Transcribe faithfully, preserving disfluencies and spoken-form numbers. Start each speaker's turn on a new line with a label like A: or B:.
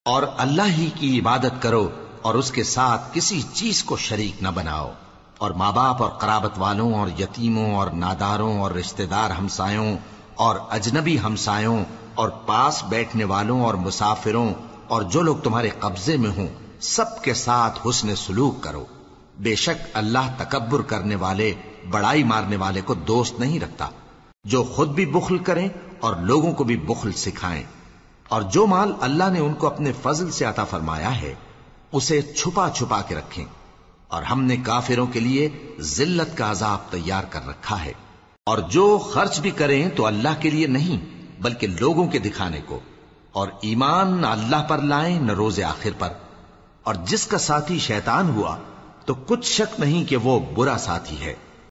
A: और अल्लाह ही की इबादत करो और उसके साथ किसी चीज को शरीक न बनाओ। और माँ बाप और कराबत वालों और यतीमों और नादारों और रिश्तेदार हमसायों और अजनबी हमसायों और पास बैठने वालों और मुसाफिरों और जो लोग तुम्हारे कब्जे में हों, सबके साथ हुस्न सुलूक करो। बेशक अल्लाह तकब्बुर करने वाले, बड़ाई मारने वाले को दोस्त नहीं रखता। जो खुद भी बुख्ल करें और लोगों को भी बुख्ल सिखाएं। और जो माल अल्लाह ने उनको अपने फजल से अता फरमाया है, उसे छुपा छुपा के रखें। और हमने काफिरों के लिए जिल्लत का अजाब तैयार कर रखा है। और जो खर्च भी करें तो अल्लाह के लिए नहीं, बल्कि लोगों के दिखाने को। और ईमान न अल्लाह पर लाएं न रोजे आखिर पर। और जिसका साथी शैतान हुआ तो कुछ शक नहीं कि वो बुरा साथी है।